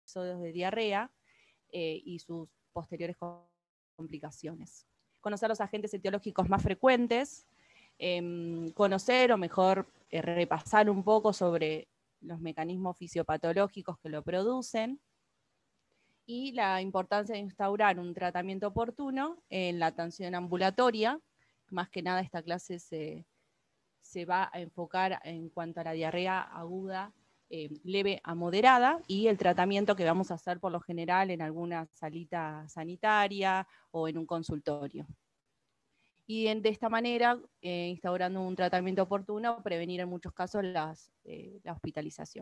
episodios de diarrea y sus posteriores complicaciones. Conocer los agentes etiológicos más frecuentes, conocer o mejor repasar un poco sobre los mecanismos fisiopatológicos que lo producen, y la importancia de instaurar un tratamiento oportuno en la atención ambulatoria. Más que nada esta clase se va a enfocar en cuanto a la diarrea aguda, leve a moderada, y el tratamiento que vamos a hacer por lo general en alguna salita sanitaria o en un consultorio. Y de esta manera, instaurando un tratamiento oportuno, prevenir en muchos casos la hospitalización.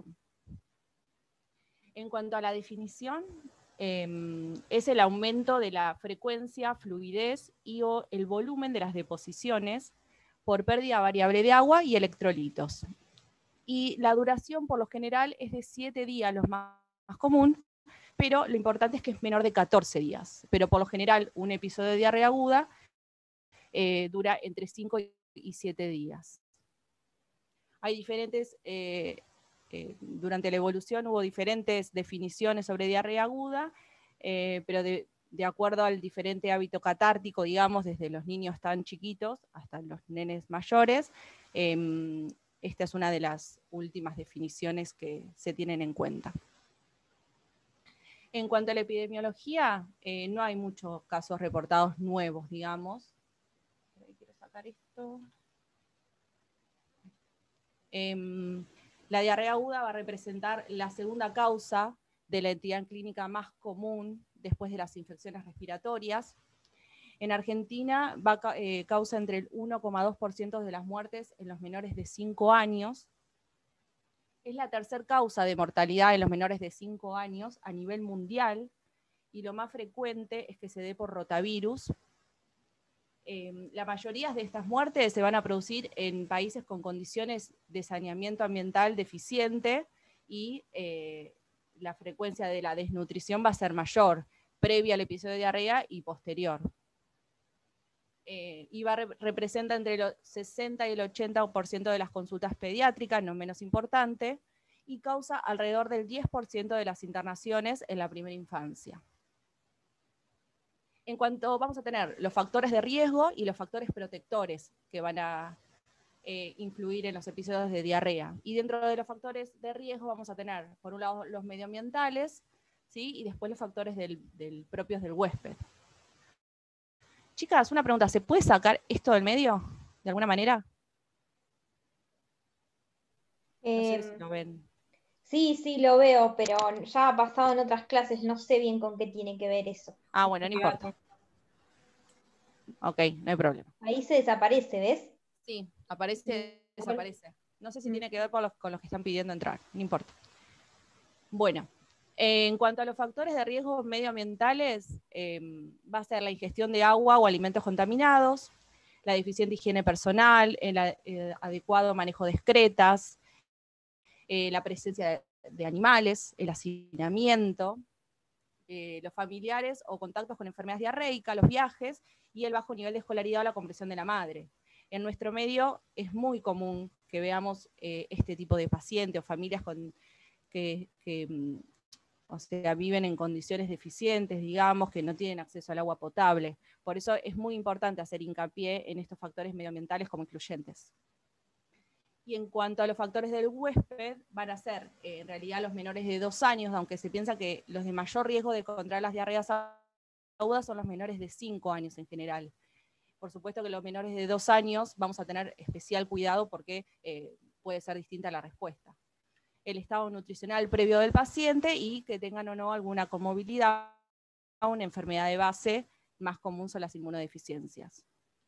En cuanto a la definición, es el aumento de la frecuencia, fluidez y o el volumen de las deposiciones por pérdida variable de agua y electrolitos. Y la duración por lo general es de 7 días, lo más común, pero lo importante es que es menor de 14 días. Pero por lo general un episodio de diarrea aguda dura entre 5 y 7 días. Hay diferentes, durante la evolución hubo diferentes definiciones sobre diarrea aguda, pero de acuerdo al diferente hábito catártico, digamos, desde los niños tan chiquitos hasta los nenes mayores, esta es una de las últimas definiciones que se tienen en cuenta. En cuanto a la epidemiología, no hay muchos casos reportados nuevos, digamos. Quiero sacar esto. La diarrea aguda va a representar la segunda causa de la entidad clínica más común después de las infecciones respiratorias. En Argentina causa entre el 1,2% de las muertes en los menores de 5 años. Es la tercera causa de mortalidad en los menores de 5 años a nivel mundial, y lo más frecuente es que se dé por rotavirus. La mayoría de estas muertes se van a producir en países con condiciones de saneamiento ambiental deficiente, y la frecuencia de la desnutrición va a ser mayor, previa al episodio de diarrea y posterior. Y representa entre el 60 y el 80% de las consultas pediátricas, no menos importante, y causa alrededor del 10% de las internaciones en la primera infancia. En cuanto vamos a tener los factores de riesgo y los factores protectores que van a influir en los episodios de diarrea. Y dentro de los factores de riesgo vamos a tener, por un lado, los medioambientales, ¿sí? Y después los factores propios del huésped. Chicas, una pregunta, ¿se puede sacar esto del medio de alguna manera? No sé si lo ven. Sí, lo veo, pero ya ha pasado en otras clases, no sé bien con qué tiene que ver eso. Ah, bueno, no importa. Ok, no hay problema. Ahí se desaparece, ¿ves? Sí, aparece, desaparece. No sé si tiene que ver con los que están pidiendo entrar, no importa. Bueno, en cuanto a los factores de riesgo medioambientales, va a ser la ingestión de agua o alimentos contaminados, la deficiente higiene personal, el adecuado manejo de excretas, la presencia de animales, el hacinamiento, los familiares o contactos con enfermedades diarreicas, los viajes y el bajo nivel de escolaridad o la compresión de la madre. En nuestro medio es muy común que veamos este tipo de pacientes o familias que o sea, viven en condiciones deficientes, digamos, que no tienen acceso al agua potable. Por eso es muy importante hacer hincapié en estos factores medioambientales como incluyentes. Y en cuanto a los factores del huésped, van a ser en realidad los menores de 2 años, aunque se piensa que los de mayor riesgo de contraer las diarreas agudas son los menores de 5 años en general. Por supuesto que los menores de 2 años vamos a tener especial cuidado porque puede ser distinta la respuesta. El estado nutricional previo del paciente y que tengan o no alguna comorbilidad, una enfermedad de base, más común son las inmunodeficiencias.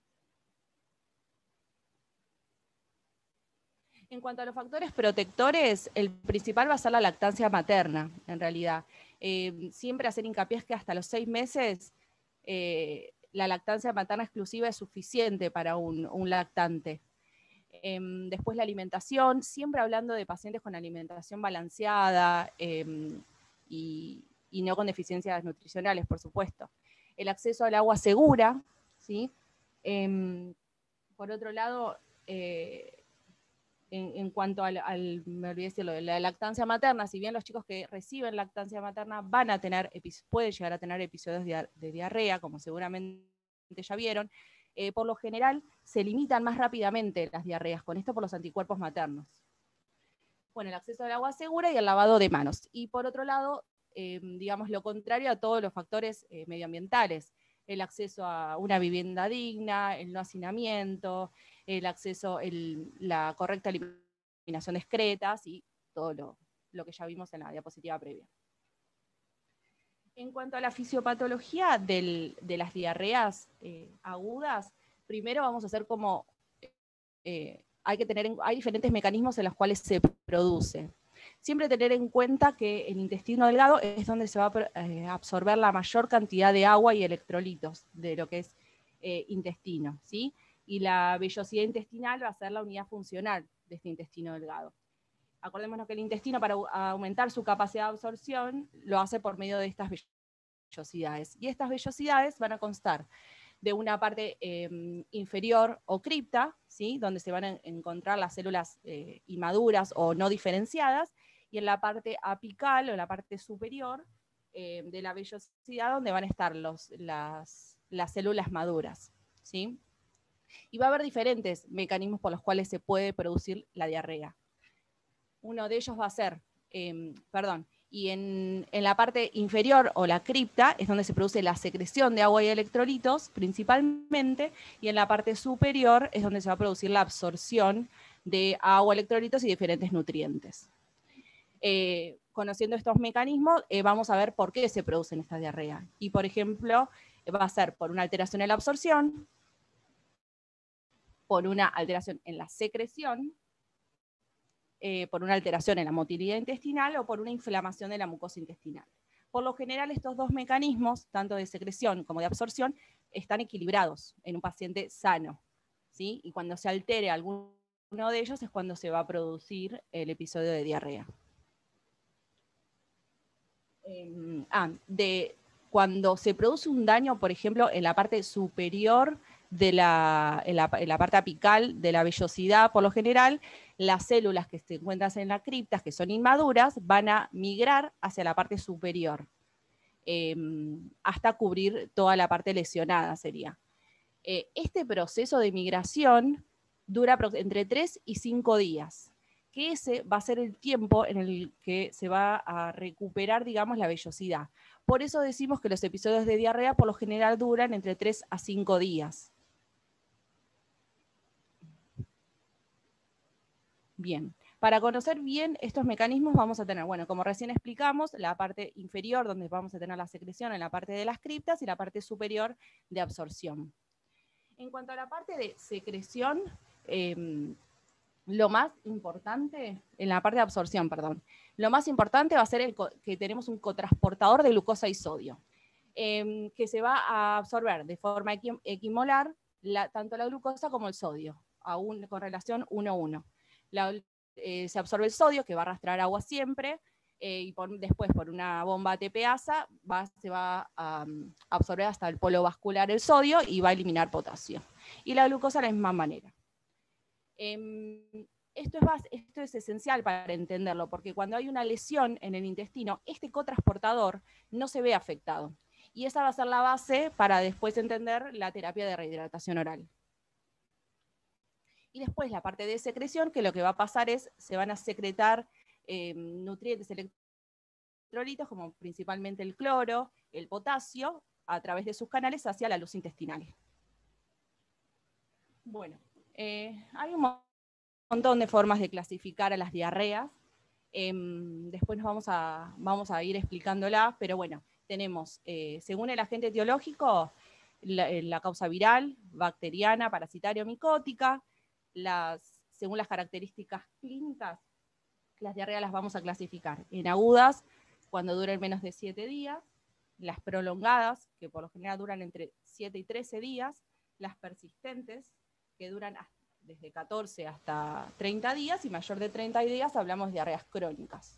En cuanto a los factores protectores, el principal va a ser la lactancia materna, en realidad. Siempre hacer hincapié es que hasta los 6 meses la lactancia materna exclusiva es suficiente para un lactante. Después la alimentación, siempre hablando de pacientes con alimentación balanceada y no con deficiencias nutricionales, por supuesto. El acceso al agua segura, ¿sí? Por otro lado, en cuanto me olvidé decirlo, de la lactancia materna, si bien los chicos que reciben lactancia materna van a tener, pueden llegar a tener episodios de diarrea, como seguramente ya vieron, por lo general se limitan más rápidamente las diarreas, con esto por los anticuerpos maternos. Bueno, el acceso al agua segura y el lavado de manos. Y por otro lado, digamos lo contrario a todos los factores medioambientales, el acceso a una vivienda digna, el no hacinamiento, el acceso, la correcta eliminación de excretas y todo lo que ya vimos en la diapositiva previa. En cuanto a la fisiopatología de las diarreas agudas, primero vamos a hacer como, hay diferentes mecanismos en los cuales se produce. Siempre tener en cuenta que el intestino delgado es donde se va a absorber la mayor cantidad de agua y electrolitos de lo que es intestino, ¿sí? Y la vellosidad intestinal va a ser la unidad funcional de este intestino delgado. Acordémonos que el intestino, para aumentar su capacidad de absorción, lo hace por medio de estas vellosidades. Y estas vellosidades van a constar de una parte inferior o cripta, ¿sí? Donde se van a encontrar las células inmaduras o no diferenciadas, y en la parte apical o en la parte superior de la vellosidad, donde van a estar las células maduras, ¿sí? Y va a haber diferentes mecanismos por los cuales se puede producir la diarrea. Uno de ellos va a ser, y en la parte inferior o la cripta es donde se produce la secreción de agua y electrolitos principalmente, y en la parte superior es donde se va a producir la absorción de agua, electrolitos y diferentes nutrientes. Conociendo estos mecanismos, vamos a ver por qué se producen estas diarreas. Y por ejemplo, va a ser por una alteración en la absorción, por una alteración en la secreción, por una alteración en la motilidad intestinal o por una inflamación de la mucosa intestinal. Por lo general, estos dos mecanismos, tanto de secreción como de absorción, están equilibrados en un paciente sano, ¿sí? Y cuando se altere alguno de ellos es cuando se va a producir el episodio de diarrea. Cuando se produce un daño, por ejemplo, en la parte superior en la parte apical de la vellosidad, por lo general, las células que se encuentran en las criptas, que son inmaduras, van a migrar hacia la parte superior, hasta cubrir toda la parte lesionada sería. Este proceso de migración dura entre 3 y 5 días, que ese va a ser el tiempo en el que se va a recuperar, digamos, la vellosidad. Por eso decimos que los episodios de diarrea por lo general duran entre 3 a 5 días. Bien, para conocer bien estos mecanismos vamos a tener, bueno, como recién explicamos, la parte inferior donde vamos a tener la secreción en la parte de las criptas y la parte superior de absorción. En cuanto a la parte de secreción, lo más importante, en la parte de absorción, perdón, lo más importante va a ser que tenemos un cotransportador de glucosa y sodio, que se va a absorber de forma equimolar tanto la glucosa como el sodio, con relación 1:1. Se absorbe el sodio, que va a arrastrar agua siempre, y después por una bomba ATPasa se va a absorber hasta el polo vascular el sodio y va a eliminar potasio. Y la glucosa de la misma manera. Esto es esencial para entenderlo, porque cuando hay una lesión en el intestino, este cotransportador no se ve afectado. Y esa va a ser la base para después entender la terapia de rehidratación oral. Y después la parte de secreción, que lo que va a pasar es, se van a secretar nutrientes electrolitos, como principalmente el cloro, el potasio, a través de sus canales hacia la luz intestinal. Bueno, hay un montón de formas de clasificar a las diarreas. Después vamos a ir explicándolas, pero bueno, tenemos, según el agente etiológico, la causa viral, bacteriana, parasitaria o micótica. Según las características clínicas, las diarreas las vamos a clasificar en agudas, cuando duren menos de 7 días, las prolongadas, que por lo general duran entre 7 y 13 días, las persistentes, que duran desde 14 hasta 30 días, y mayor de 30 días hablamos de diarreas crónicas.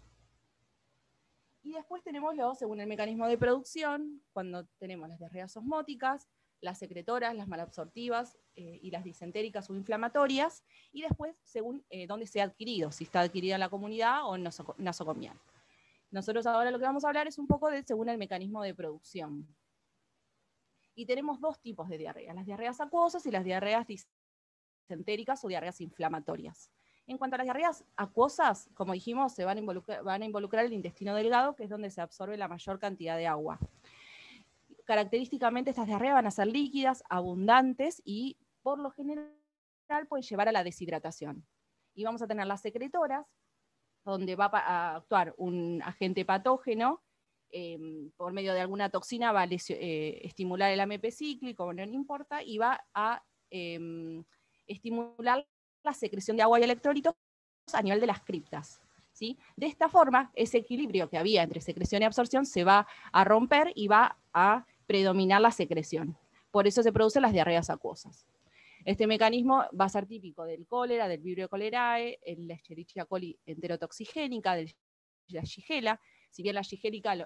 Y después tenemos según el mecanismo de producción, cuando tenemos las diarreas osmóticas, las secretoras, las malabsortivas y las disentéricas o inflamatorias, y después según dónde se ha adquirido, si está adquirida en la comunidad o en nosocomial. Nosotros ahora lo que vamos a hablar es un poco de según el mecanismo de producción. Y tenemos dos tipos de diarreas, las diarreas acuosas y las diarreas disentéricas o diarreas inflamatorias. En cuanto a las diarreas acuosas, como dijimos, se van a involucrar el intestino delgado, que es donde se absorbe la mayor cantidad de agua. Característicamente estas diarreas van a ser líquidas, abundantes y por lo general pueden llevar a la deshidratación. Y vamos a tener las secretoras, donde va a actuar un agente patógeno, por medio de alguna toxina va a estimular el AMP cíclico, no importa, y va a estimular la secreción de agua y electrolitos a nivel de las criptas. ¿Sí? De esta forma, ese equilibrio que había entre secreción y absorción se va a romper y va a predominar la secreción. Por eso se producen las diarreas acuosas. Este mecanismo va a ser típico del cólera, del Vibrio cholerae, la Escherichia coli enterotoxigénica, de la Shigella. Si bien la Shigella,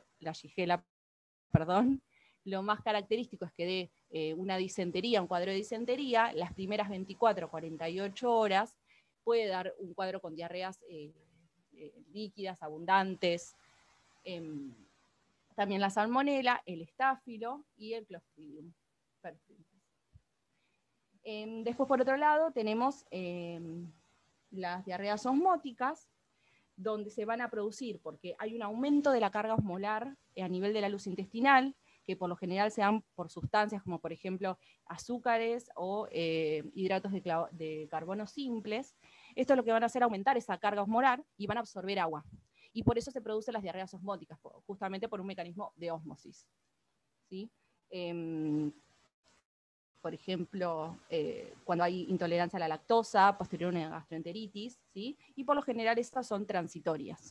lo más característico es que dé una disentería, un cuadro de disentería, las primeras 24 o 48 horas puede dar un cuadro con diarreas líquidas, abundantes, también la salmonela, el estáfilo y el Clostridium perfringens. Después, por otro lado, tenemos las diarreas osmóticas, donde se van a producir porque hay un aumento de la carga osmolar a nivel de la luz intestinal, que por lo general se dan por sustancias como, por ejemplo, azúcares o hidratos de carbono simples. Esto es lo que van a hacer aumentar esa carga osmolar y van a absorber agua. Y por eso se producen las diarreas osmóticas, justamente por un mecanismo de ósmosis. ¿Sí? Por ejemplo, cuando hay intolerancia a la lactosa, posterior a una gastroenteritis, ¿sí? Y por lo general estas son transitorias.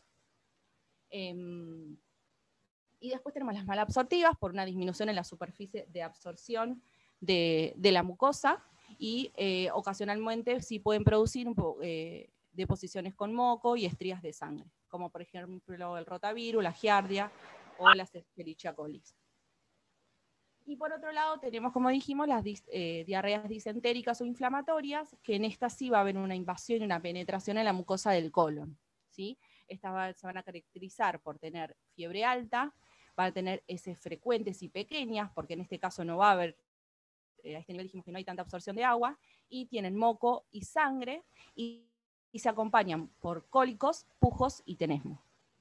Y después tenemos las malabsortivas por una disminución en la superficie de absorción de la mucosa y ocasionalmente sí pueden producir deposiciones con moco y estrías de sangre, como por ejemplo el rotavirus, la giardia o la Escherichia coli. Y por otro lado tenemos, como dijimos, las diarreas disentéricas o inflamatorias, que en estas sí va a haber una invasión y una penetración en la mucosa del colon. ¿Sí? Estas se van a caracterizar por tener fiebre alta, van a tener heces frecuentes y pequeñas, porque en este caso no va a haber, a este nivel dijimos que no hay tanta absorción de agua, y tienen moco y sangre, y se acompañan por cólicos, pujos y tenesmo.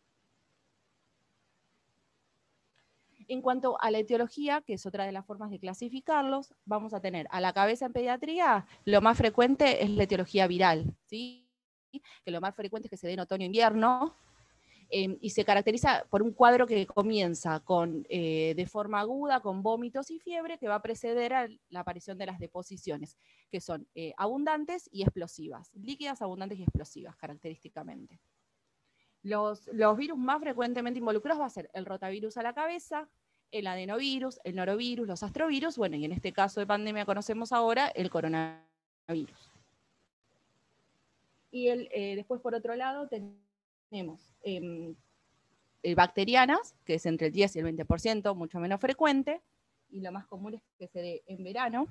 En cuanto a la etiología, que es otra de las formas de clasificarlos, vamos a tener a la cabeza en pediatría, lo más frecuente es la etiología viral, ¿sí? Que lo más frecuente es que se dé en otoño-invierno, y se caracteriza por un cuadro que comienza de forma aguda, con vómitos y fiebre, que va a preceder a la aparición de las deposiciones, que son abundantes y explosivas, líquidas, abundantes y explosivas, característicamente. Los virus más frecuentemente involucrados va a ser el rotavirus a la cabeza, el adenovirus, el norovirus, los astrovirus, bueno, y en este caso de pandemia conocemos ahora el coronavirus. Y después, por otro lado, tenemos bacterianas, que es entre el 10 y el 20%, mucho menos frecuente, y lo más común es que se dé en verano,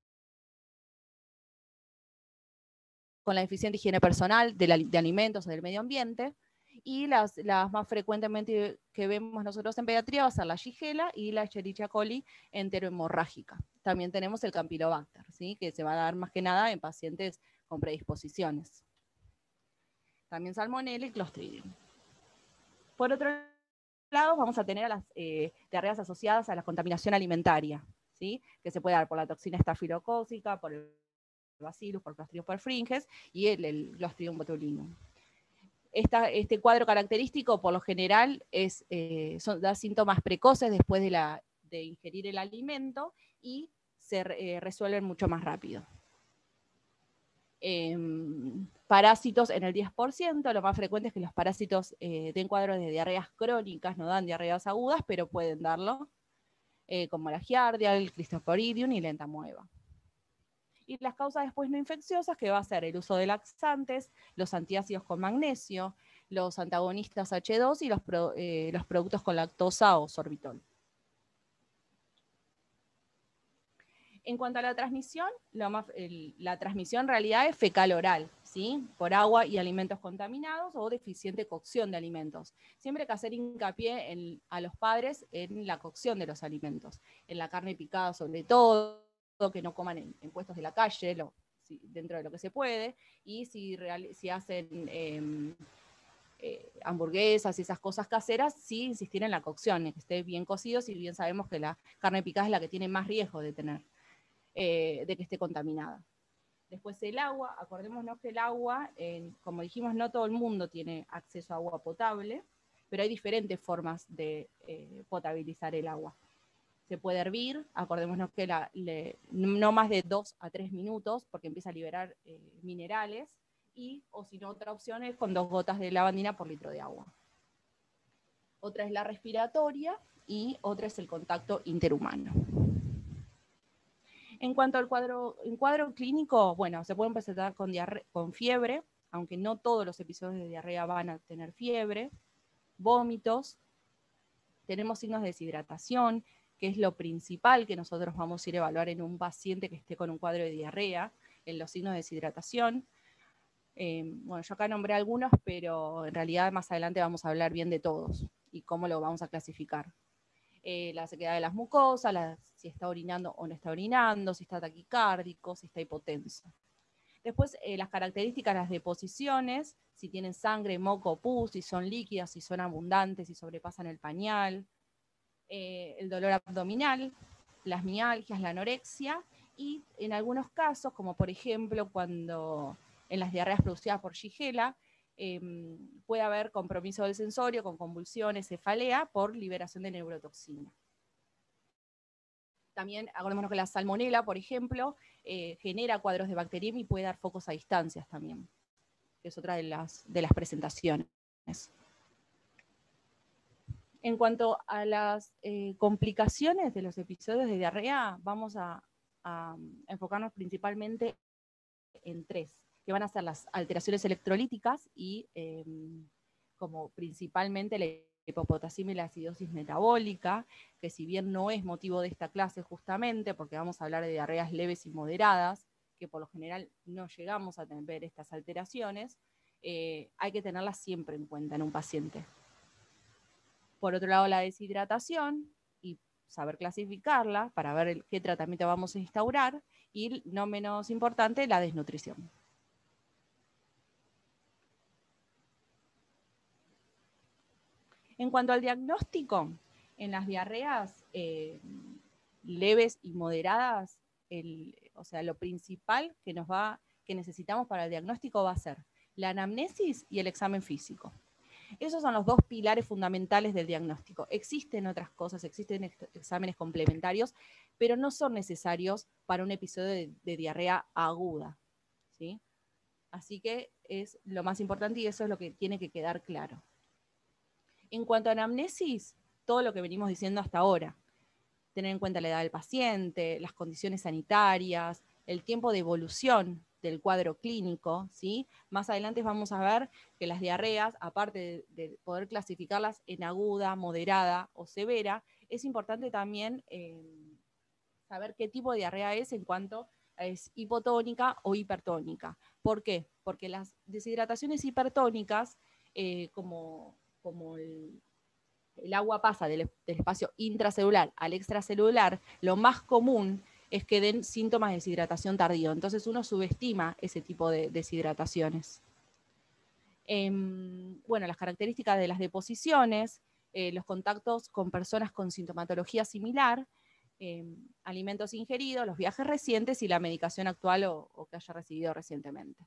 con la deficiente higiene personal de alimentos o del medio ambiente. Y las más frecuentemente que vemos nosotros en pediatría va a ser la Shigella y la Escherichia coli enterohemorrágica. También tenemos el Campylobacter, ¿sí? Que se va a dar más que nada en pacientes con predisposiciones. También Salmonella y Clostridium. Por otro lado, vamos a tener a las diarreas asociadas a la contaminación alimentaria, ¿sí? Que se puede dar por la toxina estafilocócica, por el Bacillus, por Clostridium perfringens y el Clostridium botulinum. Este cuadro característico, por lo general, da síntomas precoces después de ingerir el alimento y se resuelven mucho más rápido. Parásitos en el 10%, lo más frecuente es que los parásitos den cuadros de diarreas crónicas, no dan diarreas agudas, pero pueden darlo, como la giardia, el Cryptosporidium y la entamoeba. Y las causas después no infecciosas, que va a ser el uso de laxantes, los antiácidos con magnesio, los antagonistas H2 y los productos con lactosa o sorbitol. En cuanto a la transmisión, la transmisión en realidad es fecal-oral, ¿sí? Por agua y alimentos contaminados o deficiente cocción de alimentos. Siempre hay que hacer hincapié a los padres en la cocción de los alimentos, en la carne picada sobre todo, que no coman en puestos de la calle, dentro de lo que se puede, y si hacen hamburguesas y esas cosas caseras, sí insistir en la cocción, en que esté bien cocido, si bien sabemos que la carne picada es la que tiene más riesgo de que esté contaminada. Después el agua, acordémonos que el agua, como dijimos, no todo el mundo tiene acceso a agua potable, pero hay diferentes formas de potabilizar el agua. Se puede hervir, acordémonos que no más de 2 a 3 minutos, porque empieza a liberar minerales, o si no, otra opción es con 2 gotas de lavandina por litro de agua. Otra es la respiratoria y otra es el contacto interhumano. En cuanto al cuadro clínico, bueno, se pueden presentar con fiebre, aunque no todos los episodios de diarrea van a tener fiebre, vómitos, tenemos signos de deshidratación, que es lo principal que nosotros vamos a ir a evaluar en un paciente que esté con un cuadro de diarrea, en los signos de deshidratación. Bueno, yo acá nombré algunos, pero en realidad más adelante vamos a hablar bien de todos y cómo lo vamos a clasificar. La sequedad de las mucosas, si está orinando o no está orinando, si está taquicárdico, si está hipotenso. Después, las características, las deposiciones, si tienen sangre, moco o pus, si son líquidas, si son abundantes, si sobrepasan el pañal, el dolor abdominal, las mialgias, la anorexia, y en algunos casos, como por ejemplo cuando en las diarreas producidas por Shigella, puede haber compromiso del sensorio con convulsiones, cefalea, por liberación de neurotoxina. También acordémonos que la salmonela, por ejemplo, genera cuadros de bacteriemia y puede dar focos a distancias también, que es otra de las presentaciones. En cuanto a las complicaciones de los episodios de diarrea, vamos a enfocarnos principalmente en 3, que van a ser las alteraciones electrolíticas y como principalmente la hipopotasemia y la acidosis metabólica, que si bien no es motivo de esta clase justamente, porque vamos a hablar de diarreas leves y moderadas, que por lo general no llegamos a ver estas alteraciones, hay que tenerlas siempre en cuenta en un paciente. Por otro lado, la deshidratación, y saber clasificarla para ver qué tratamiento vamos a instaurar, y no menos importante, la desnutrición. En cuanto al diagnóstico, en las diarreas leves y moderadas, o sea, lo principal que necesitamos para el diagnóstico va a ser la anamnesis y el examen físico. Esos son los 2 pilares fundamentales del diagnóstico. Existen otras cosas, existen exámenes complementarios, pero no son necesarios para un episodio de diarrea aguda, ¿sí? Así que es lo más importante y eso es lo que tiene que quedar claro. En cuanto a anamnesis, todo lo que venimos diciendo hasta ahora. Tener en cuenta la edad del paciente, las condiciones sanitarias, el tiempo de evolución del cuadro clínico, ¿sí? Más adelante vamos a ver que las diarreas, aparte de poder clasificarlas en aguda, moderada o severa, es importante también saber qué tipo de diarrea es en cuanto es hipotónica o hipertónica. ¿Por qué? Porque las deshidrataciones hipertónicas, como el agua pasa del espacio intracelular al extracelular, lo más común es que den síntomas de deshidratación tardío. Entonces uno subestima ese tipo de deshidrataciones. Bueno, las características de las deposiciones, los contactos con personas con sintomatología similar, alimentos ingeridos, los viajes recientes y la medicación actual o que haya recibido recientemente.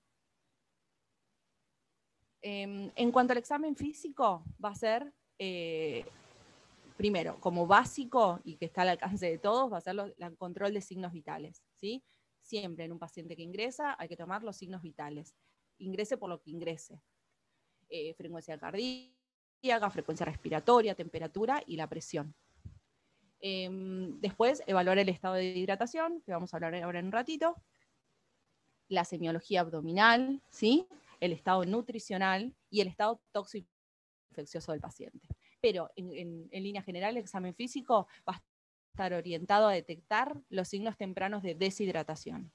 En cuanto al examen físico, va a ser, primero, como básico y que está al alcance de todos, va a ser el control de signos vitales, ¿sí? Siempre en un paciente que ingresa hay que tomar los signos vitales. Ingrese por lo que ingrese. Frecuencia cardíaca, frecuencia respiratoria, temperatura y la presión. Después, evaluar el estado de hidratación, que vamos a hablar ahora en un ratito. La semiología abdominal, ¿sí? El estado nutricional y el estado tóxico-infeccioso del paciente. Pero en línea general, el examen físico va a estar orientado a detectar los signos tempranos de deshidratación.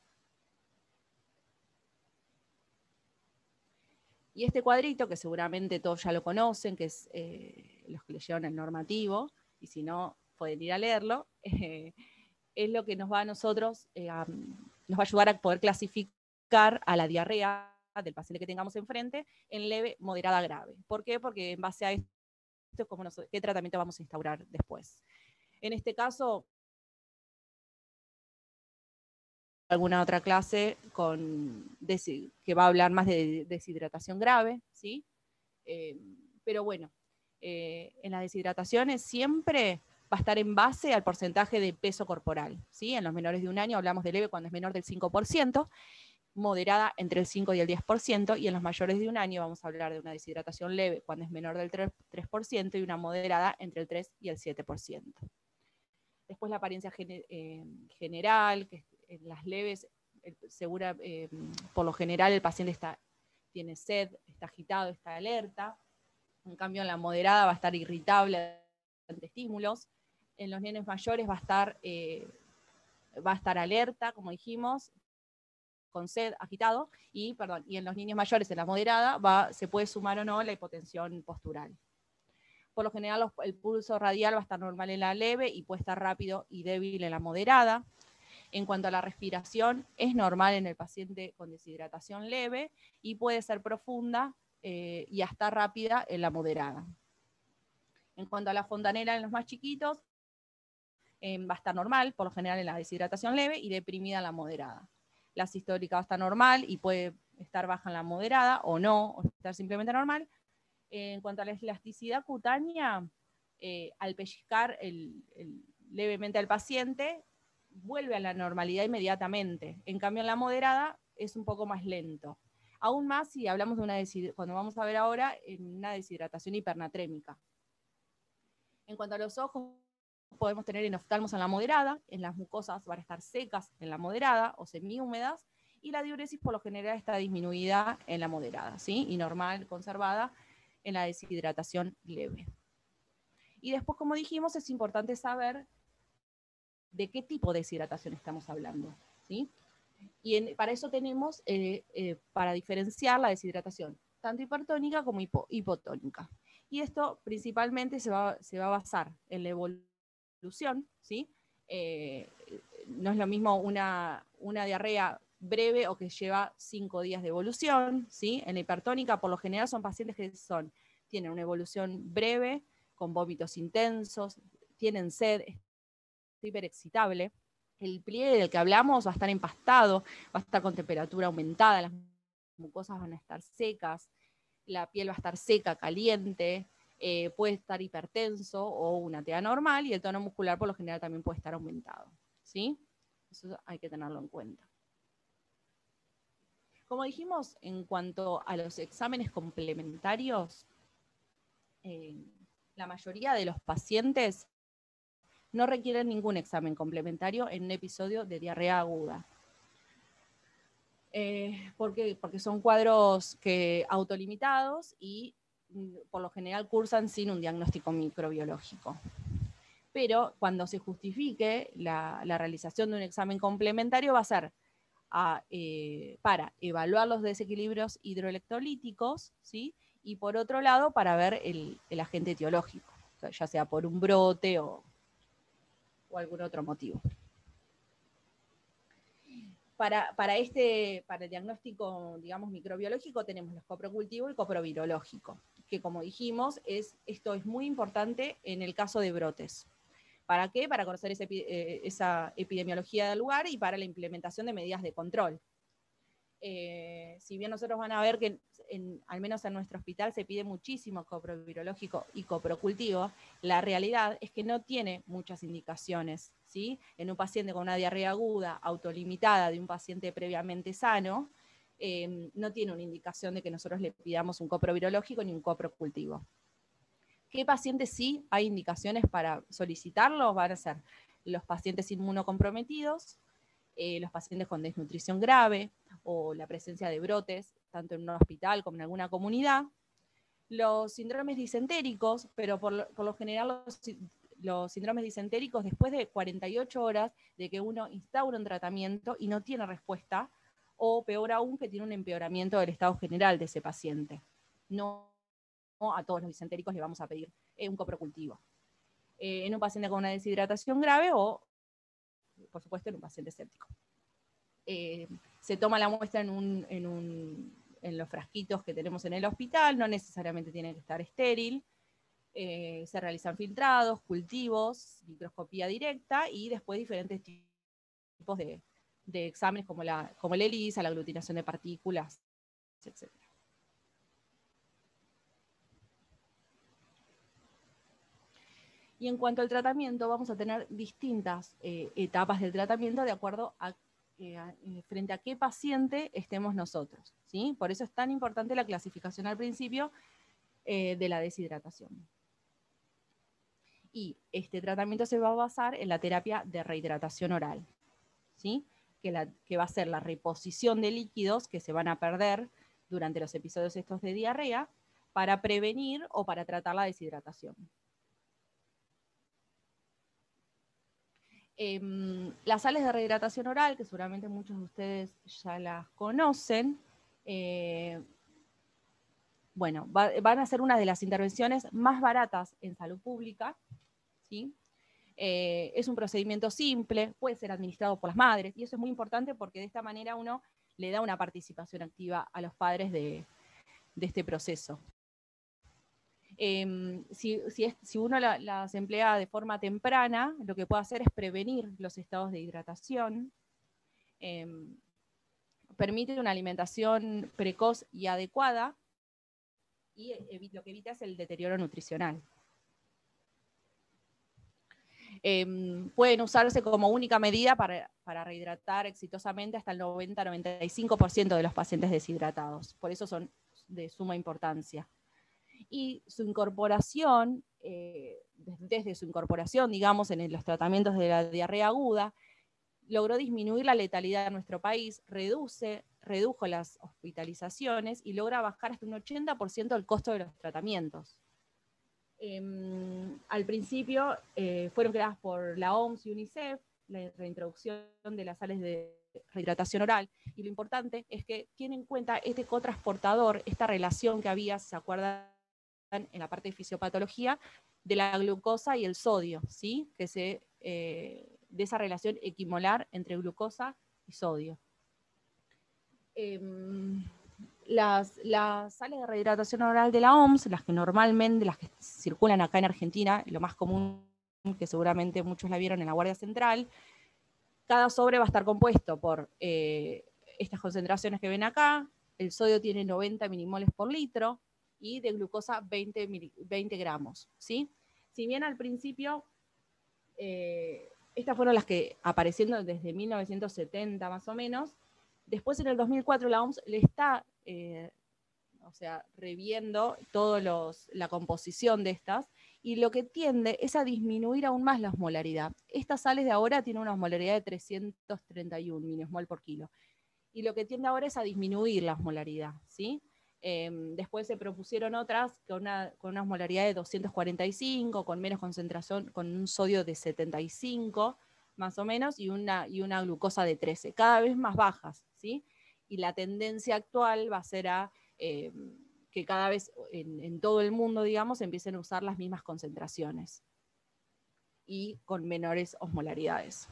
Y este cuadrito, que seguramente todos ya lo conocen, que es los que leyeron el normativo, y si no, pueden ir a leerlo, es lo que nos va a nosotros, nos va a ayudar a poder clasificar a la diarrea del paciente que tengamos enfrente en leve, moderada, grave. ¿Por qué? Porque en base a esto es como qué tratamiento vamos a instaurar después. En este caso, alguna otra clase que va a hablar más de deshidratación grave, ¿sí? Pero bueno, en las deshidrataciones siempre va a estar en base al porcentaje de peso corporal, ¿sí? En los menores de 1 año hablamos de leve cuando es menor del 5%, moderada entre el 5 y el 10%, y en los mayores de 1 año vamos a hablar de una deshidratación leve cuando es menor del 3% y una moderada entre el 3 y el 7%. Después la apariencia general, que en las leves, por lo general el paciente tiene sed, está agitado, está alerta. En cambio en la moderada va a estar irritable ante estímulos. En los nenes mayores va a estar alerta, como dijimos, con sed, agitado, y en los niños mayores, en la moderada, se puede sumar o no la hipotensión postural. Por lo general, el pulso radial va a estar normal en la leve y puede estar rápido y débil en la moderada. En cuanto a la respiración, es normal en el paciente con deshidratación leve y puede ser profunda y hasta rápida en la moderada. En cuanto a la fontanela en los más chiquitos, va a estar normal, por lo general en la deshidratación leve, y deprimida en la moderada. La sistólica va a estar normal y puede estar baja en la moderada o no, o estar simplemente normal. En cuanto a la elasticidad cutánea, al pellizcar levemente al paciente, vuelve a la normalidad inmediatamente. En cambio, en la moderada es un poco más lento. Aún más si hablamos de cuando vamos a ver ahora, en una deshidratación hipernatrémica. En cuanto a los ojos, podemos tener enoftalmos en la moderada, en las mucosas van a estar secas en la moderada o semihúmedas, y la diuresis por lo general está disminuida en la moderada, ¿sí? Y normal, conservada en la deshidratación leve. Y después, como dijimos, es importante saber de qué tipo de deshidratación estamos hablando, ¿sí? Y para eso tenemos, para diferenciar la deshidratación, tanto hipertónica como hipotónica. Y esto principalmente se va a basar en la evolución, ¿sí? No es lo mismo una diarrea breve o que lleva 5 días de evolución, ¿sí? En la hipertónica, por lo general, son pacientes que tienen una evolución breve, con vómitos intensos, tienen sed, es hiperexcitable. El pliegue del que hablamos va a estar empastado, va a estar con temperatura aumentada, las mucosas van a estar secas, la piel va a estar seca, caliente, puede estar hipertenso o una TEA normal, y el tono muscular por lo general también puede estar aumentado, ¿sí? Eso hay que tenerlo en cuenta. Como dijimos, en cuanto a los exámenes complementarios, la mayoría de los pacientes no requieren ningún examen complementario en un episodio de diarrea aguda. ¿Por qué? Porque son cuadros autolimitados y por lo general cursan sin un diagnóstico microbiológico. Pero cuando se justifique la realización de un examen complementario va a ser para evaluar los desequilibrios hidroelectrolíticos, ¿sí? Y por otro lado para ver el agente etiológico, o sea, ya sea por un brote o algún otro motivo. Para el diagnóstico, digamos, microbiológico tenemos los coprocultivo y coprovirológico, que como dijimos, esto es muy importante en el caso de brotes. ¿Para qué? Para conocer esa epidemiología del lugar y para la implementación de medidas de control. Si bien nosotros van a ver que al menos en nuestro hospital se pide muchísimo coprovirológico y coprocultivo, la realidad es que no tiene muchas indicaciones, ¿sí? En un paciente con una diarrea aguda, autolimitada, de un paciente previamente sano, no tiene una indicación de que nosotros le pidamos un coprovirológico ni un coprocultivo. ¿Qué pacientes sí hay indicaciones para solicitarlo? Van a ser los pacientes inmunocomprometidos, los pacientes con desnutrición grave o la presencia de brotes, tanto en un hospital como en alguna comunidad, los síndromes disentéricos, pero por lo general los síndromes disentéricos después de 48 horas de que uno instaura un tratamiento y no tiene respuesta, o peor aún, que tiene un empeoramiento del estado general de ese paciente. No a todos los disentéricos le vamos a pedir un coprocultivo. En un paciente con una deshidratación grave o, por supuesto, en un paciente séptico. Se toma la muestra en los frasquitos que tenemos en el hospital, no necesariamente tiene que estar estéril. Se realizan filtrados, cultivos, microscopía directa y después diferentes tipos de exámenes como el ELISA, la aglutinación de partículas, etc. Y en cuanto al tratamiento, vamos a tener distintas etapas del tratamiento de acuerdo a frente a qué paciente estemos nosotros, ¿sí? Por eso es tan importante la clasificación al principio de la deshidratación. Y este tratamiento se va a basar en la terapia de rehidratación oral, ¿sí? Que va a ser la reposición de líquidos que se van a perder durante los episodios estos de diarrea para prevenir o para tratar la deshidratación. Las sales de rehidratación oral, que seguramente muchos de ustedes ya las conocen, bueno, van a ser una de las intervenciones más baratas en salud pública, ¿sí? Es un procedimiento simple, puede ser administrado por las madres, y eso es muy importante porque de esta manera uno le da una participación activa a los padres de este proceso. Si uno las emplea de forma temprana, lo que puede hacer es prevenir los estados de hidratación, permite una alimentación precoz y adecuada, y lo que evita es el deterioro nutricional. Pueden usarse como única medida para rehidratar exitosamente hasta el 90-95% de los pacientes deshidratados. Por eso son de suma importancia. Y su incorporación, desde su incorporación, digamos, en los tratamientos de la diarrea aguda, logró disminuir la letalidad en nuestro país, redujo las hospitalizaciones y logra bajar hasta un 80% el costo de los tratamientos. Al principio fueron creadas por la OMS y UNICEF, la reintroducción de las sales de rehidratación oral, y lo importante es que tienen en cuenta este cotransportador, esta relación que había, si se acuerdan, en la parte de fisiopatología, de la glucosa y el sodio, ¿sí? De esa relación equimolar entre glucosa y sodio. Las sales de rehidratación oral de la OMS, las que circulan acá en Argentina, lo más común, que seguramente muchos la vieron en la Guardia Central, cada sobre va a estar compuesto por estas concentraciones que ven acá. El sodio tiene 90 milimoles por litro y de glucosa 20 gramos, ¿sí? Si bien al principio estas fueron las que apareciendo desde 1970 más o menos, después en el 2004 la OMS le está reviendo la composición de estas, y lo que tiende es a disminuir aún más la osmolaridad. Estas sales de ahora tienen una osmolaridad de 331 milimol por kilo, y lo que tiende ahora es a disminuir la osmolaridad, ¿sí? Después se propusieron otras con una osmolaridad de 245, con menos concentración, con un sodio de 75, más o menos, y una glucosa de 13, cada vez más bajas, ¿sí? Y la tendencia actual va a ser a que cada vez en todo el mundo, digamos, empiecen a usar las mismas concentraciones y con menores osmolaridades.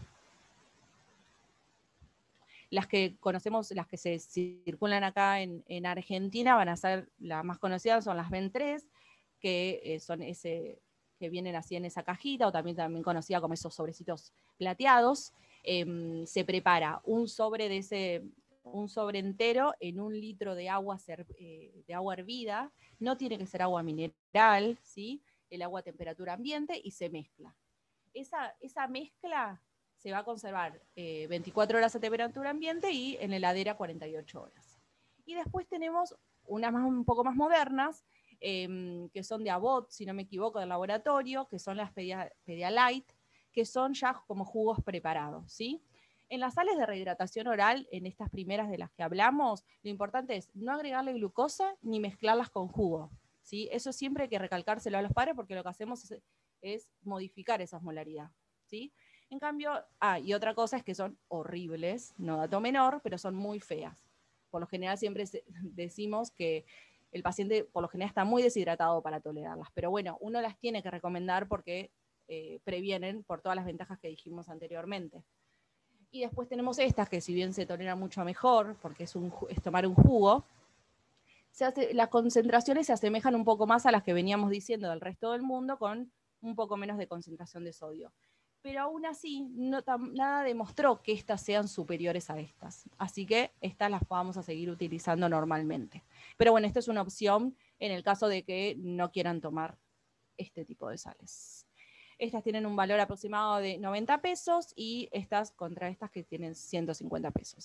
Las que conocemos, las que se circulan acá en Argentina, van a ser las más conocidas, son las BEN3, que son que vienen así en esa cajita, o también conocida como esos sobrecitos plateados. Se prepara un sobre entero en 1 litro de agua hervida. No tiene que ser agua mineral, ¿sí? El agua a temperatura ambiente, y se mezcla. Esa mezcla se va a conservar 24 horas a temperatura ambiente y en heladera 48 horas. Y después tenemos unas un poco más modernas, que son de Abbott, si no me equivoco, del laboratorio, que son las Pedialyte, que son ya como jugos preparados, ¿sí? En las sales de rehidratación oral, en estas primeras de las que hablamos, lo importante es no agregarle glucosa ni mezclarlas con jugo, ¿sí? Eso siempre hay que recalcárselo a los padres, porque lo que hacemos es es modificar esa osmolaridad, ¿sí? En cambio, y otra cosa es que son horribles, no dato menor, pero son muy feas. Por lo general siempre decimos que el paciente por lo general está muy deshidratado para tolerarlas, pero bueno, uno las tiene que recomendar porque previenen por todas las ventajas que dijimos anteriormente. Y después tenemos estas que si bien se toleran mucho mejor, porque es tomar un jugo, las concentraciones se asemejan un poco más a las que veníamos diciendo del resto del mundo, con un poco menos de concentración de sodio. Pero aún así, nada demostró que estas sean superiores a estas. Así que estas las vamos a seguir utilizando normalmente. Pero bueno, esta es una opción en el caso de que no quieran tomar este tipo de sales. Estas tienen un valor aproximado de 90 pesos y estas contra estas que tienen 150 pesos.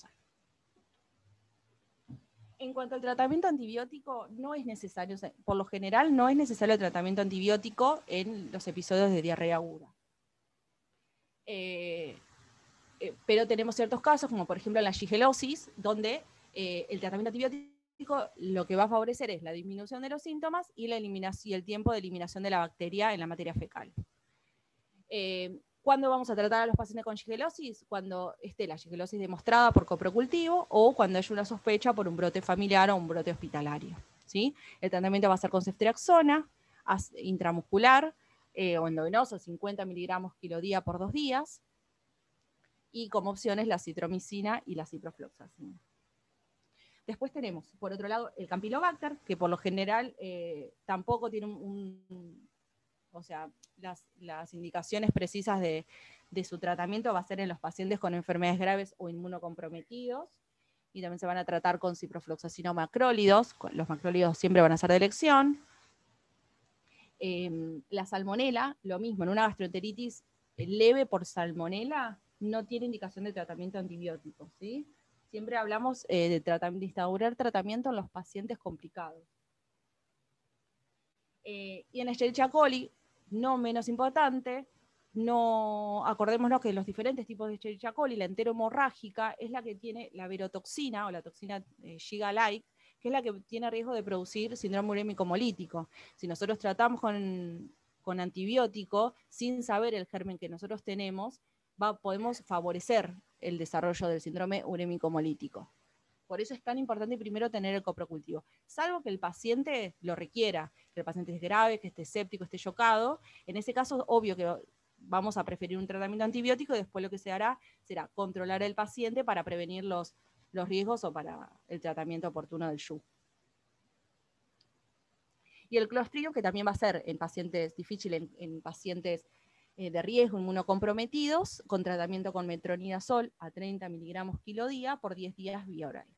En cuanto al tratamiento antibiótico, no es necesario, por lo general no es necesario el tratamiento antibiótico en los episodios de diarrea aguda. Pero tenemos ciertos casos, como por ejemplo la shigelosis, donde el tratamiento antibiótico lo que va a favorecer es la disminución de los síntomas y el tiempo de eliminación de la bacteria en la materia fecal. ¿Cuándo vamos a tratar a los pacientes con shigelosis? Cuando esté la shigelosis demostrada por coprocultivo o cuando haya una sospecha por un brote familiar o un brote hospitalario, ¿sí? El tratamiento va a ser con ceftriaxona intramuscular o endovenoso, 50 miligramos kilodía por 2 días, y como opciones la citromicina y la ciprofloxacina. Después tenemos, por otro lado, el Campylobacter, que por lo general tampoco tiene o sea, las indicaciones precisas de su tratamiento va a ser en los pacientes con enfermedades graves o inmunocomprometidos, y también se van a tratar con ciprofloxacina o macrólidos. Los macrólidos siempre van a ser de elección. La salmonela, lo mismo, en una gastroenteritis leve por salmonela, no tiene indicación de tratamiento antibiótico, ¿sí? Siempre hablamos de instaurar tratamiento en los pacientes complicados. Y en Escherichia coli, no menos importante, acordémonos que los diferentes tipos de Escherichia coli, la enterohemorrágica es la que tiene la verotoxina o la toxina Giga-like, que es la que tiene riesgo de producir síndrome urémico hemolítico. Si nosotros tratamos con antibiótico sin saber el germen que nosotros tenemos, podemos favorecer el desarrollo del síndrome urémico hemolítico. Por eso es tan importante primero tener el coprocultivo, salvo que el paciente lo requiera, que el paciente es grave, que esté séptico, esté chocado. En ese caso, obvio que vamos a preferir un tratamiento antibiótico y después lo que se hará será controlar al paciente para prevenir los riesgos o para el tratamiento oportuno del SHU. Y el Clostridium, que también va a ser en pacientes difíciles, en pacientes de riesgo inmunocomprometidos, con tratamiento con metronidazol a 30 miligramos kilodía por 10 días vía oral.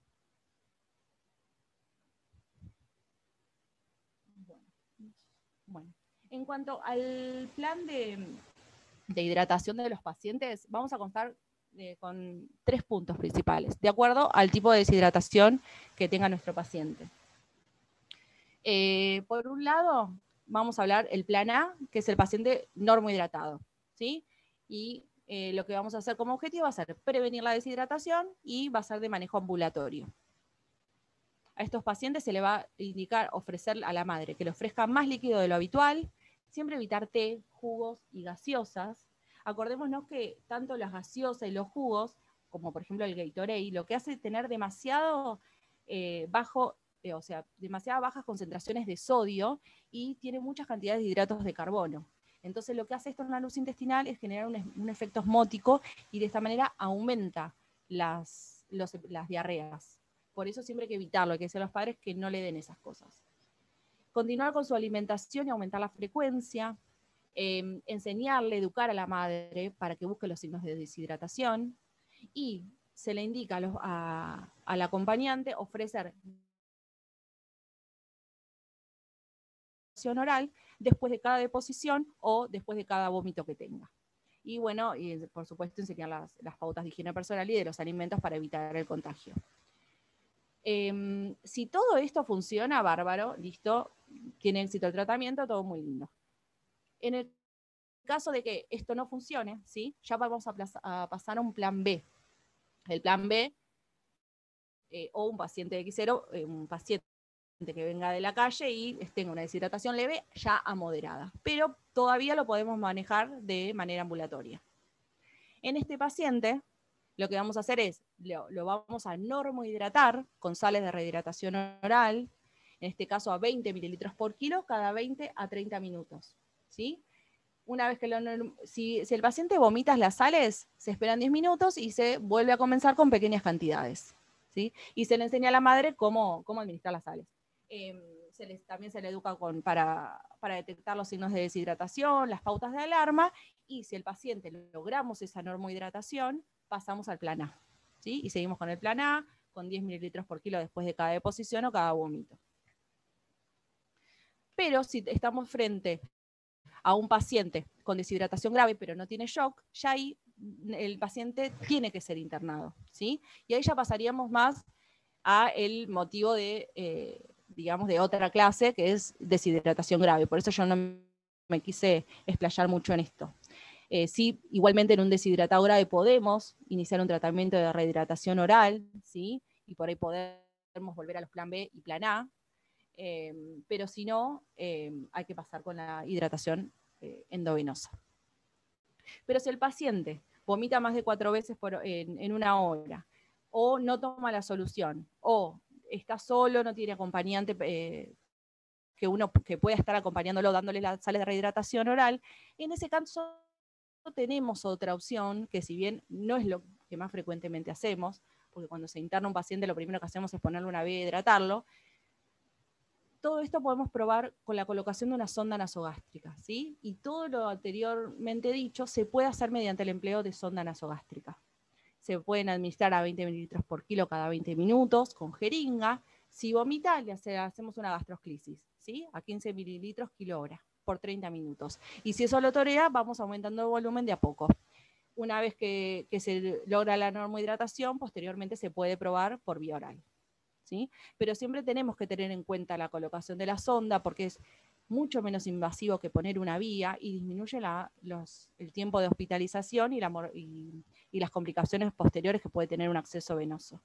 Bueno, en cuanto al plan de hidratación de los pacientes, vamos a contar con 3 puntos principales, de acuerdo al tipo de deshidratación que tenga nuestro paciente. Por un lado, vamos a hablar el plan A, que es el paciente normohidratado, ¿sí? Y lo que vamos a hacer como objetivo va a ser prevenir la deshidratación y va a ser de manejo ambulatorio. A estos pacientes se le va a indicar ofrecer a la madre que le ofrezca más líquido de lo habitual, siempre evitar té, jugos y gaseosas. Acordémonos que tanto las gaseosas y los jugos, como por ejemplo el Gatorade, lo que hace es tener demasiadas bajas concentraciones de sodio y tiene muchas cantidades de hidratos de carbono. Entonces lo que hace esto en la luz intestinal es generar un efecto osmótico y de esta manera aumenta las diarreas. Por eso siempre hay que evitarlo, hay que decir a los padres que no le den esas cosas. Continuar con su alimentación y aumentar la frecuencia, enseñarle, educar a la madre para que busque los signos de deshidratación, y se le indica al acompañante ofrecer oral después de cada deposición o después de cada vómito que tenga. Y bueno, y por supuesto enseñar las pautas de higiene personal y de los alimentos para evitar el contagio. Si todo esto funciona, bárbaro, listo, tiene éxito el tratamiento, todo muy lindo. En el caso de que esto no funcione, ¿sí? Ya vamos a pasar a un plan B. El plan B, o un paciente X0, un paciente que venga de la calle y tenga una deshidratación leve ya a moderada, pero todavía lo podemos manejar de manera ambulatoria. En este paciente, lo que vamos a hacer es, lo vamos a normohidratar con sales de rehidratación oral, en este caso a 20 mililitros por kilo, cada 20 a 30 minutos, ¿sí? Una vez que si el paciente vomita las sales, se esperan 10 minutos y se vuelve a comenzar con pequeñas cantidades, ¿sí? Y se le enseña a la madre cómo administrar las sales. También se le educa para detectar los signos de deshidratación, las pautas de alarma, y si el paciente logramos esa normohidratación, pasamos al plan A, ¿sí? Y seguimos con el plan A, con 10 mililitros por kilo después de cada deposición o cada vómito. Pero si estamos frente a un paciente con deshidratación grave, pero no tiene shock, ya ahí el paciente tiene que ser internado, ¿sí? Y ahí ya pasaríamos más a el motivo de, digamos, de otra clase, que es deshidratación grave. Por eso yo no me quise explayar mucho en esto. Sí, igualmente en un deshidratado grave podemos iniciar un tratamiento de rehidratación oral, ¿sí? Y por ahí podemos volver a los plan B y plan A, pero si no, hay que pasar con la hidratación endovenosa. Pero si el paciente vomita más de 4 veces en una hora, o no toma la solución, o está solo, no tiene acompañante que pueda estar acompañándolo, dándole las sales de rehidratación oral, en ese caso tenemos otra opción, que si bien no es lo que más frecuentemente hacemos, porque cuando se interna un paciente lo primero que hacemos es ponerle una vía y hidratarlo, todo esto podemos probar con la colocación de una sonda nasogástrica, ¿sí? Y todo lo anteriormente dicho se puede hacer mediante el empleo de sonda nasogástrica. Se pueden administrar a 20 mililitros por kilo cada 20 minutos con jeringa. Si vomita, le hacemos una gastrosclisis, ¿sí? A 15 mililitros kilo hora por 30 minutos. Y si eso lo torea, vamos aumentando el volumen de a poco. Una vez que se logra la normohidratación, posteriormente se puede probar por vía oral, ¿sí? Pero siempre tenemos que tener en cuenta la colocación de la sonda porque es mucho menos invasivo que poner una vía y disminuye el tiempo de hospitalización y las complicaciones posteriores que puede tener un acceso venoso.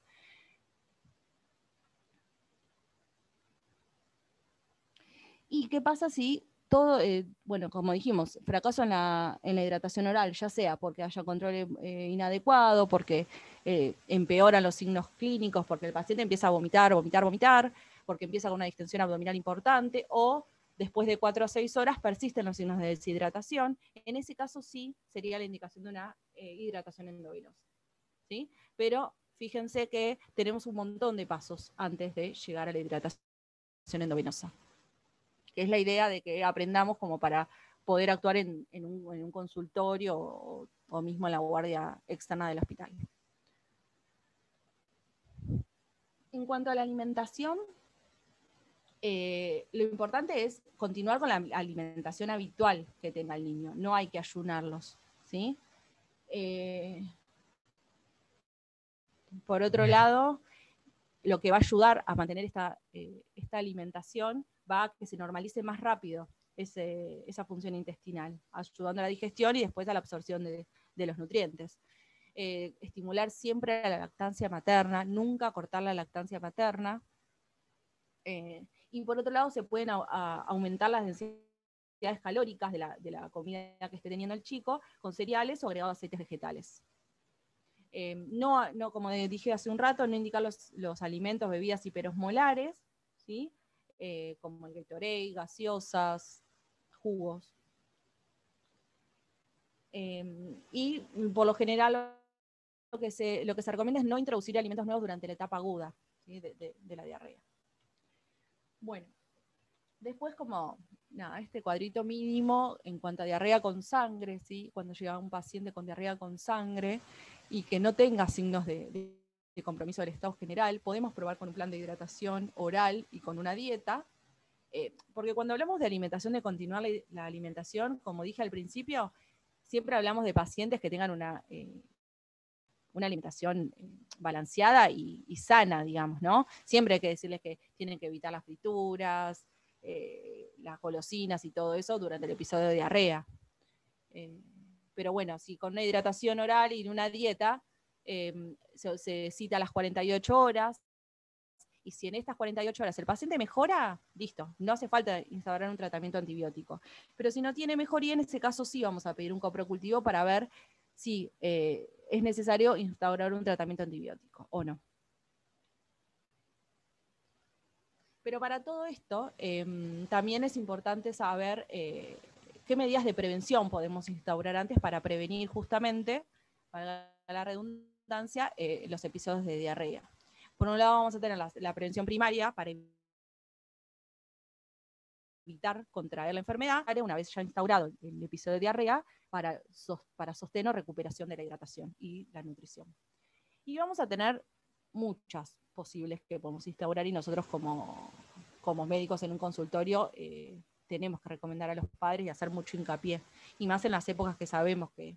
¿Y qué pasa si todo, bueno, como dijimos, fracaso en la hidratación oral, ya sea porque haya control inadecuado, porque empeoran los signos clínicos, porque el paciente empieza a vomitar, porque empieza con una distensión abdominal importante, o después de 4 a 6 horas persisten los signos de deshidratación? En ese caso sí sería la indicación de una hidratación endovenosa, ¿sí? Pero fíjense que tenemos un montón de pasos antes de llegar a la hidratación endovenosa, que es la idea de que aprendamos como para poder actuar en un consultorio o mismo en la guardia externa del hospital. En cuanto a la alimentación, lo importante es continuar con la alimentación habitual que tenga el niño, no hay que ayunarlos, ¿sí? Por otro lado, lo que va a ayudar a mantener esta alimentación va a que se normalice más rápido esa función intestinal, ayudando a la digestión y después a la absorción de los nutrientes. Estimular siempre a la lactancia materna, nunca cortar la lactancia materna. Y por otro lado, se pueden aumentar las densidades calóricas de la comida que esté teniendo el chico con cereales o agregados aceites vegetales. No, como dije hace un rato, no indicar los alimentos, bebidas hiperosmolares, ¿sí? Como el Gatorade, gaseosas, jugos. Y por lo general lo que se recomienda es no introducir alimentos nuevos durante la etapa aguda, ¿sí? de la diarrea. Bueno, después este cuadrito mínimo en cuanto a diarrea con sangre, ¿sí? Cuando llega un paciente con diarrea con sangre y que no tenga signos de compromiso del estado general, podemos probar con un plan de hidratación oral y con una dieta, porque cuando hablamos de alimentación, de continuar la alimentación, como dije al principio, siempre hablamos de pacientes que tengan una alimentación balanceada y sana, digamos, ¿no? Siempre hay que decirles que tienen que evitar las frituras, las golosinas y todo eso durante el episodio de diarrea. Pero bueno, si con una hidratación oral y una dieta se cita a las 48 horas Y si en estas 48 horas el paciente mejora, listo, no hace falta instaurar un tratamiento antibiótico. Pero si no tiene mejoría, en ese caso sí vamos a pedir un coprocultivo para ver si es necesario instaurar un tratamiento antibiótico o no. Pero para todo esto, también es importante saber qué medidas de prevención podemos instaurar antes para prevenir justamente, para la redundancia, los episodios de diarrea. Por un lado vamos a tener la prevención primaria para evitar contraer la enfermedad, una vez ya instaurado el episodio de diarrea, para sostén o recuperación de la hidratación y la nutrición. Y vamos a tener muchas posibles que podemos instaurar y nosotros como médicos en un consultorio tenemos que recomendar a los padres y hacer mucho hincapié, y más en las épocas que sabemos que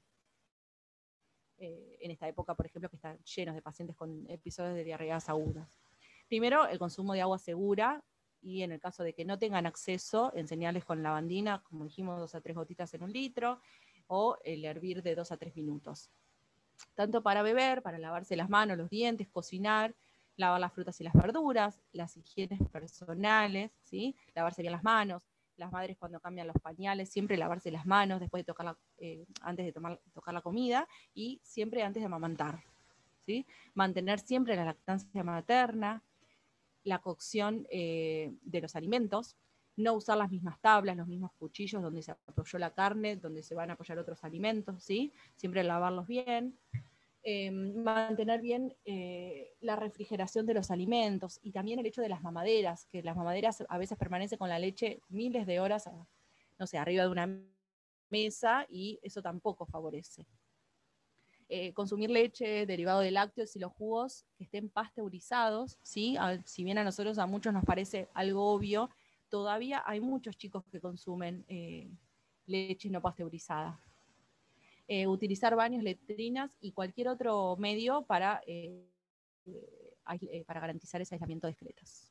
en esta época, por ejemplo, que están llenos de pacientes con episodios de diarreas agudas. Primero, el consumo de agua segura, y en el caso de que no tengan acceso, enseñarles con lavandina, como dijimos, 2 a 3 gotitas en un litro, o el hervir de 2 a 3 minutos. Tanto para beber, para lavarse las manos, los dientes, cocinar, lavar las frutas y las verduras, las higienes personales, ¿sí? Lavarse bien las manos, las madres cuando cambian los pañales, siempre lavarse las manos después de antes de tocar la comida y siempre antes de amamantar, ¿sí? Mantener siempre la lactancia materna, la cocción de los alimentos, no usar las mismas tablas, los mismos cuchillos donde se apoyó la carne, donde se van a apoyar otros alimentos, ¿sí? Siempre lavarlos bien. Mantener bien la refrigeración de los alimentos, y también el hecho de las mamaderas, que las mamaderas a veces permanecen con la leche miles de horas, no sé, arriba de una mesa, y eso tampoco favorece. Consumir leche, derivado de lácteos y los jugos que estén pasteurizados, ¿sí? Si bien a nosotros, a muchos nos parece algo obvio, todavía hay muchos chicos que consumen leche no pasteurizada. Utilizar baños, letrinas y cualquier otro medio para garantizar ese aislamiento de excretas.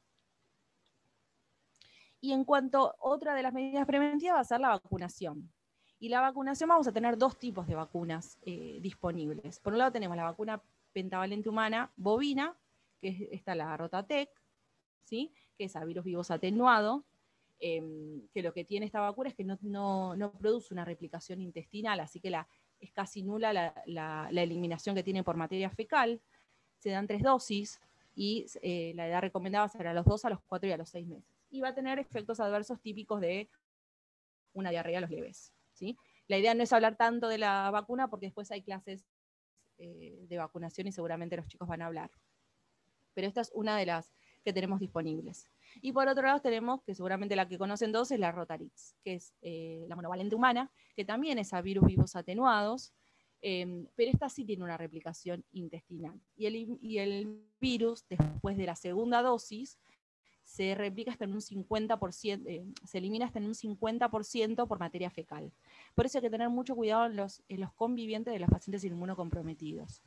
Y en cuanto a otra de las medidas preventivas, va a ser la vacunación. Y la vacunación, vamos a tener 2 tipos de vacunas disponibles. Por un lado tenemos la vacuna pentavalente humana bovina, que está la Rotatec, ¿sí? Que es a virus vivos atenuado, que lo que tiene esta vacuna es que no produce una replicación intestinal, así que es casi nula la eliminación que tiene por materia fecal. Se dan 3 dosis y la edad recomendada será a los 2, a los 4 y a los 6 meses. Y va a tener efectos adversos típicos de una diarrea a los leves, ¿sí? La idea no es hablar tanto de la vacuna porque después hay clases de vacunación y seguramente los chicos van a hablar. Pero esta es una de las que tenemos disponibles. Y por otro lado tenemos, que seguramente la que conocen todos, es la Rotarix, que es la monovalente humana, que también es a virus vivos atenuados, pero esta sí tiene una replicación intestinal. Y el virus, después de la segunda dosis, se replica hasta en un 50%, se elimina hasta en un 50% por materia fecal. Por eso hay que tener mucho cuidado en los convivientes de los pacientes inmunocomprometidos.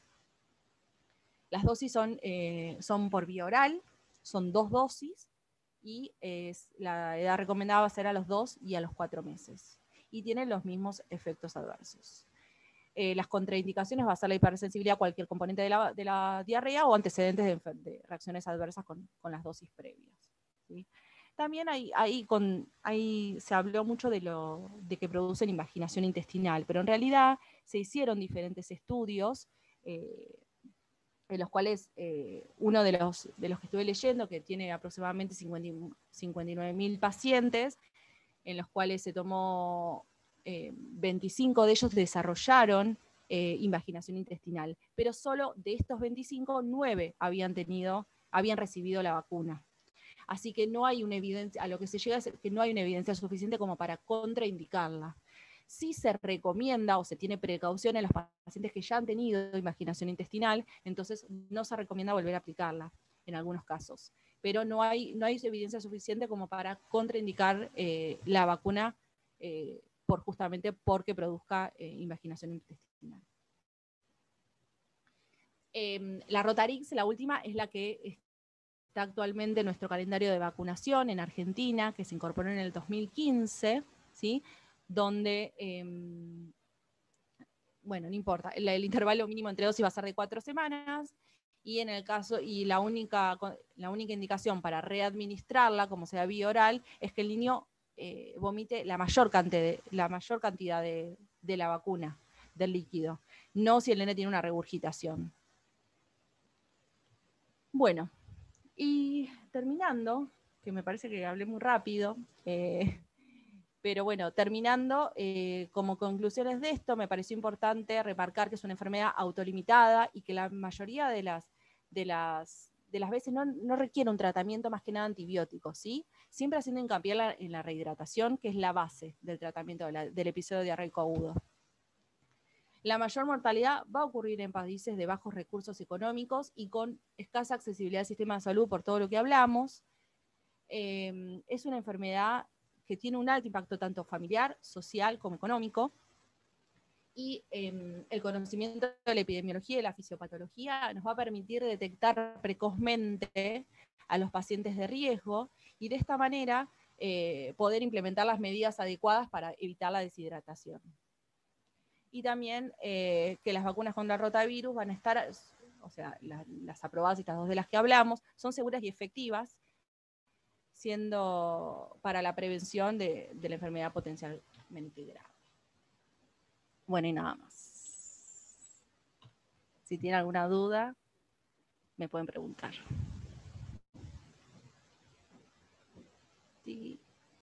Las dosis son por vía oral, son 2 dosis, y la edad recomendada va a ser a los 2 y a los 4 meses. Y tienen los mismos efectos adversos. Las contraindicaciones va a ser la hipersensibilidad a cualquier componente de la diarrea o antecedentes de reacciones adversas con las dosis previas, ¿sí? También ahí se habló mucho de que producen invaginación intestinal, pero en realidad se hicieron diferentes estudios en los cuales uno de los que estuve leyendo, que tiene aproximadamente 59.000 pacientes, en los cuales se tomó 25 de ellos desarrollaron invaginación intestinal, pero solo de estos 25, 9 habían recibido la vacuna. Así que no hay una evidencia, a lo que se llega es que no hay una evidencia suficiente como para contraindicarla. Sí se recomienda o se tiene precaución en los pacientes que ya han tenido invaginación intestinal, entonces no se recomienda volver a aplicarla en algunos casos. Pero no hay evidencia suficiente como para contraindicar la vacuna justamente porque produzca invaginación intestinal. La Rotarix, la última, es la que está actualmente en nuestro calendario de vacunación en Argentina, que se incorporó en el 2015, ¿sí? Donde, bueno, no importa, el intervalo mínimo entre dosis va a ser de 4 semanas, y en el caso, y la única indicación para readministrarla, como sea vía oral, es que el niño vomite la mayor cantidad de la vacuna, del líquido, no si el nene tiene una regurgitación. Bueno, y terminando, que me parece que hablé muy rápido, pero bueno, terminando, como conclusiones de esto, me pareció importante remarcar que es una enfermedad autolimitada y que la mayoría de las veces no requiere un tratamiento más que nada antibiótico, ¿sí? Siempre haciendo hincapié en la rehidratación, que es la base del tratamiento del episodio diarreico agudo. La mayor mortalidad va a ocurrir en países de bajos recursos económicos y con escasa accesibilidad al sistema de salud por todo lo que hablamos. Es una enfermedad que tiene un alto impacto tanto familiar, social como económico. Y el conocimiento de la epidemiología y la fisiopatología nos va a permitir detectar precozmente a los pacientes de riesgo y de esta manera poder implementar las medidas adecuadas para evitar la deshidratación. Y también que las vacunas contra el rotavirus van a estar, o sea, las aprobadas, estas dos de las que hablamos, son seguras y efectivas, siendo para la prevención de la enfermedad potencialmente grave. Bueno, y nada más. Si tienen alguna duda, me pueden preguntar.